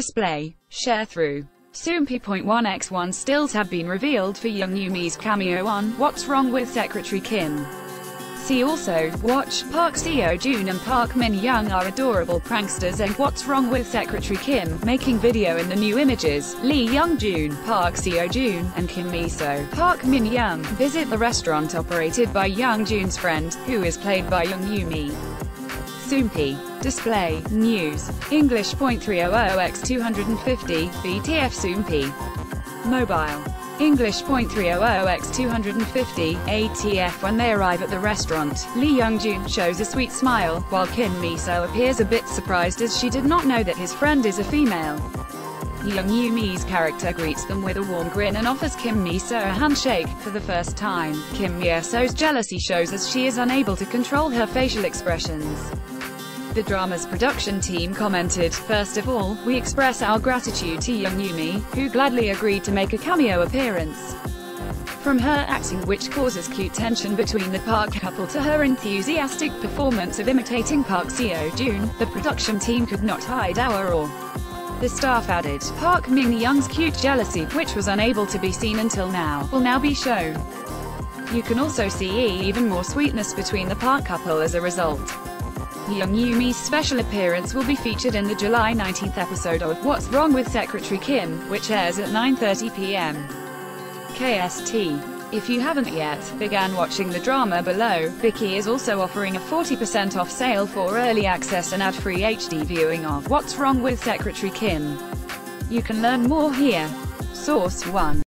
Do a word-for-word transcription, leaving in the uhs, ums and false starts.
display. Sharethrough. Soompi point one by one stills have been revealed for Jung Yu Mi's cameo on What's Wrong with Secretary Kim. See also, watch, Park Seo-joon and Park Min-young are adorable pranksters and What's Wrong with Secretary Kim, making video in the new images. Lee Young-joon, Park Seo-joon, and Kim Mi-so, Park Min-young, visit the restaurant operated by Young-joon's friend, who is played by Jung Yu Mi. Soompi. Display. News. English point three hundred by two fifty, B T F Soompi. Mobile. English point three hundred by two fifty, A T F. When they arrive at the restaurant, Lee Young-joon shows a sweet smile, while Kim Mi-so appears a bit surprised as she did not know that his friend is a female. Jung Yu Mi's character greets them with a warm grin and offers Kim Mi-so a handshake. For the first time, Kim Mi-so's jealousy shows as she is unable to control her facial expressions. The drama's production team commented, "First of all, we express our gratitude to Jung Yu Mi, who gladly agreed to make a cameo appearance. From her acting which causes cute tension between the Park couple to her enthusiastic performance of imitating Park Seo-joon, the production team could not hide our awe." The staff added, Park Min-young's cute jealousy, which was unable to be seen until now, will now be shown. You can also see even more sweetness between the Park couple as a result. Jung Yu Mi's special appearance will be featured in the July nineteenth episode of What's Wrong with Secretary Kim, which airs at nine thirty p m K S T. If you haven't yet began watching the drama below, Viki is also offering a forty percent off sale for early access and ad-free H D viewing of What's Wrong with Secretary Kim. You can learn more here. Source one.